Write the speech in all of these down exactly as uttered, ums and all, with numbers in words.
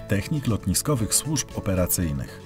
Technik lotniskowych służb operacyjnych.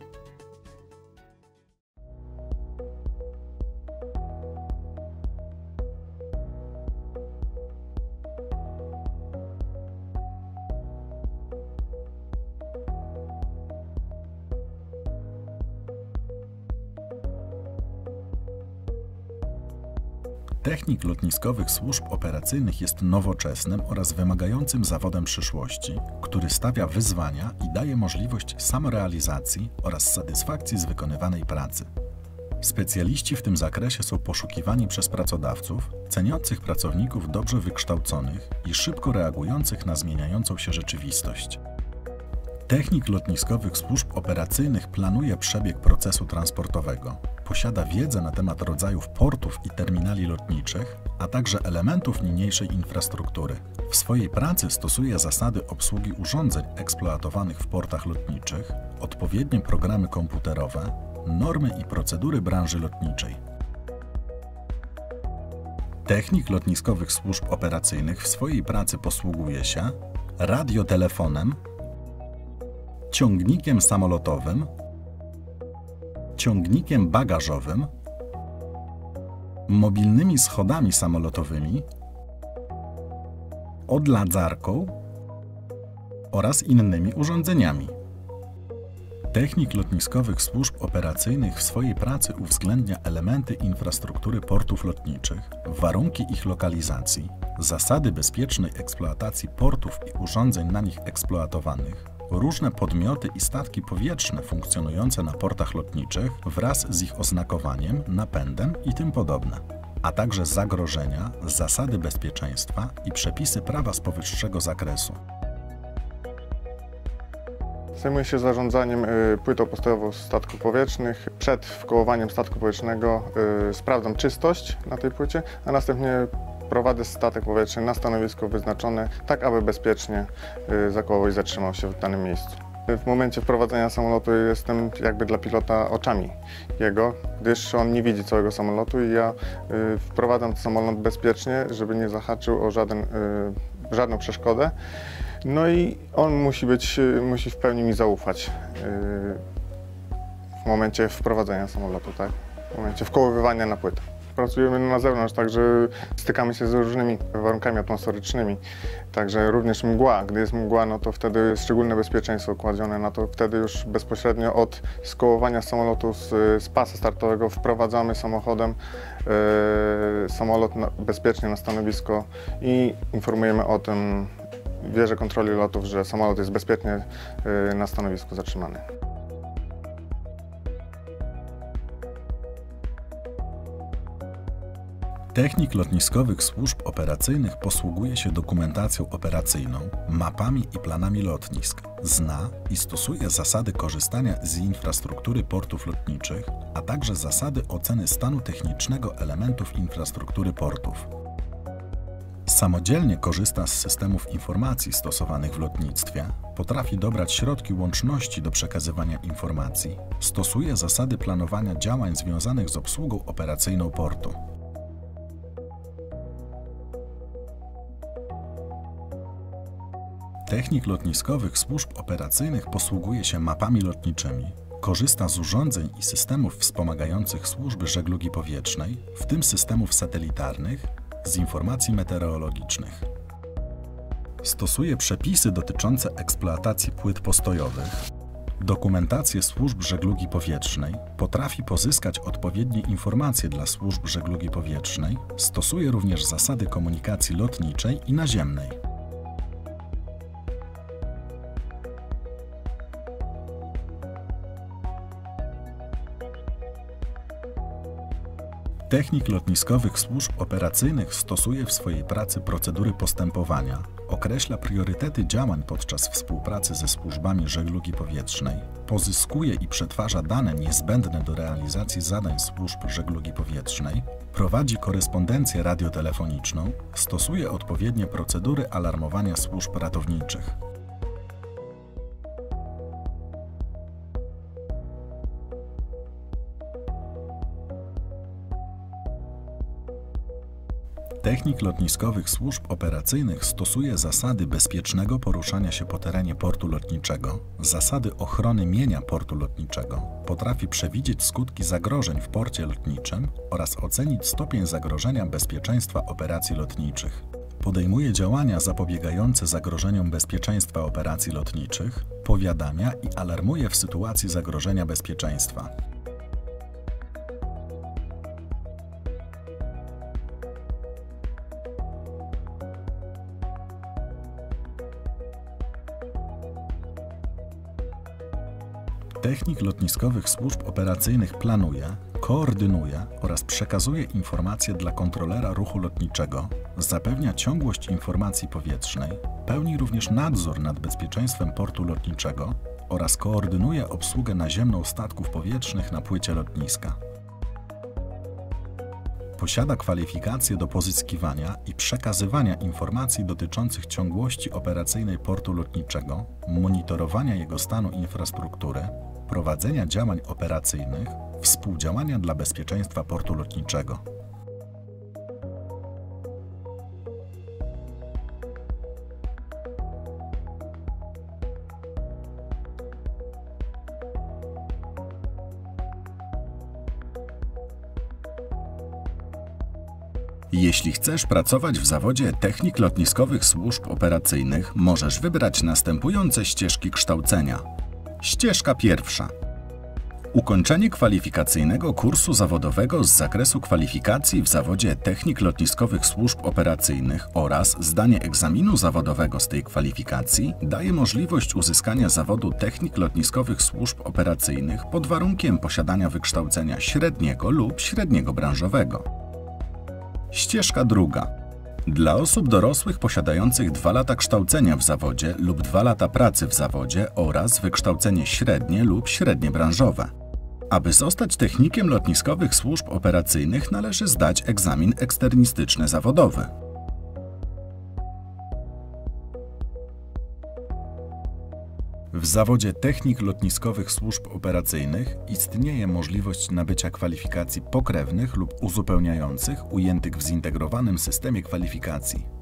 Technik lotniskowych służb operacyjnych jest nowoczesnym oraz wymagającym zawodem przyszłości, który stawia wyzwania i daje możliwość samorealizacji oraz satysfakcji z wykonywanej pracy. Specjaliści w tym zakresie są poszukiwani przez pracodawców, ceniących pracowników dobrze wykształconych i szybko reagujących na zmieniającą się rzeczywistość. Technik lotniskowych służb operacyjnych planuje przebieg procesu transportowego, posiada wiedzę na temat rodzajów portów i terminali lotniczych, a także elementów niniejszej infrastruktury. W swojej pracy stosuje zasady obsługi urządzeń eksploatowanych w portach lotniczych, odpowiednie programy komputerowe, normy i procedury branży lotniczej. Technik lotniskowych służb operacyjnych w swojej pracy posługuje się radiotelefonem, ciągnikiem samolotowym, ciągnikiem bagażowym, mobilnymi schodami samolotowymi, odladzarką oraz innymi urządzeniami. Technik lotniskowych służb operacyjnych w swojej pracy uwzględnia elementy infrastruktury portów lotniczych, warunki ich lokalizacji, zasady bezpiecznej eksploatacji portów i urządzeń na nich eksploatowanych, różne podmioty i statki powietrzne funkcjonujące na portach lotniczych wraz z ich oznakowaniem, napędem i tym podobne, a także zagrożenia, zasady bezpieczeństwa i przepisy prawa z powyższego zakresu. Zajmuję się zarządzaniem płytą postojową statków powietrznych. Przed wkołowaniem statku powietrznego sprawdzam czystość na tej płycie, a następnie prowadzę statek powietrzny na stanowisko wyznaczone, tak aby bezpiecznie zakołował i zatrzymał się w danym miejscu. W momencie wprowadzenia samolotu jestem jakby dla pilota oczami jego, gdyż on nie widzi całego samolotu i ja wprowadzam samolot bezpiecznie, żeby nie zahaczył o żaden, żadną przeszkodę. No i on musi być, musi w pełni mi zaufać w momencie wprowadzenia samolotu, tak? W momencie wkoływania na płytę. Pracujemy na zewnątrz, także stykamy się z różnymi warunkami atmosferycznymi, także również mgła. Gdy jest mgła, no to wtedy jest szczególne bezpieczeństwo kładzione na to. Wtedy już bezpośrednio od skołowania samolotu z, z pasa startowego wprowadzamy samochodem e, samolot na, bezpiecznie na stanowisko i informujemy o tym wieży kontroli lotów, że samolot jest bezpiecznie e, na stanowisku zatrzymany. Technik lotniskowych służb operacyjnych posługuje się dokumentacją operacyjną, mapami i planami lotnisk, zna i stosuje zasady korzystania z infrastruktury portów lotniczych, a także zasady oceny stanu technicznego elementów infrastruktury portów. Samodzielnie korzysta z systemów informacji stosowanych w lotnictwie, potrafi dobrać środki łączności do przekazywania informacji, stosuje zasady planowania działań związanych z obsługą operacyjną portu. Technik lotniskowych służb operacyjnych posługuje się mapami lotniczymi, korzysta z urządzeń i systemów wspomagających służby żeglugi powietrznej, w tym systemów satelitarnych, z informacji meteorologicznych. Stosuje przepisy dotyczące eksploatacji płyt postojowych, dokumentację służb żeglugi powietrznej, potrafi pozyskać odpowiednie informacje dla służb żeglugi powietrznej, stosuje również zasady komunikacji lotniczej i naziemnej. Technik lotniskowych służb operacyjnych stosuje w swojej pracy procedury postępowania, określa priorytety działań podczas współpracy ze służbami żeglugi powietrznej, pozyskuje i przetwarza dane niezbędne do realizacji zadań służb żeglugi powietrznej, prowadzi korespondencję radiotelefoniczną, stosuje odpowiednie procedury alarmowania służb ratowniczych. Technik lotniskowych służb operacyjnych stosuje zasady bezpiecznego poruszania się po terenie portu lotniczego, zasady ochrony mienia portu lotniczego, potrafi przewidzieć skutki zagrożeń w porcie lotniczym oraz ocenić stopień zagrożenia bezpieczeństwa operacji lotniczych. Podejmuje działania zapobiegające zagrożeniom bezpieczeństwa operacji lotniczych, powiadamia i alarmuje w sytuacji zagrożenia bezpieczeństwa. Technik lotniskowych służb operacyjnych planuje, koordynuje oraz przekazuje informacje dla kontrolera ruchu lotniczego, zapewnia ciągłość informacji powietrznej, pełni również nadzór nad bezpieczeństwem portu lotniczego oraz koordynuje obsługę naziemną statków powietrznych na płycie lotniska. Posiada kwalifikacje do pozyskiwania i przekazywania informacji dotyczących ciągłości operacyjnej portu lotniczego, monitorowania jego stanu infrastruktury, prowadzenia działań operacyjnych, współdziałania dla bezpieczeństwa portu lotniczego. Jeśli chcesz pracować w zawodzie technik lotniskowych służb operacyjnych, możesz wybrać następujące ścieżki kształcenia. Ścieżka pierwsza. Ukończenie kwalifikacyjnego kursu zawodowego z zakresu kwalifikacji w zawodzie technik lotniskowych służb operacyjnych oraz zdanie egzaminu zawodowego z tej kwalifikacji daje możliwość uzyskania zawodu technik lotniskowych służb operacyjnych pod warunkiem posiadania wykształcenia średniego lub średniego branżowego. Ścieżka druga. Dla osób dorosłych posiadających dwa lata kształcenia w zawodzie lub dwa lata pracy w zawodzie oraz wykształcenie średnie lub średnie branżowe. Aby zostać technikiem lotniskowych służb operacyjnych, należy zdać egzamin eksternistyczny zawodowy. W zawodzie technik lotniskowych służb operacyjnych istnieje możliwość nabycia kwalifikacji pokrewnych lub uzupełniających ujętych w zintegrowanym systemie kwalifikacji.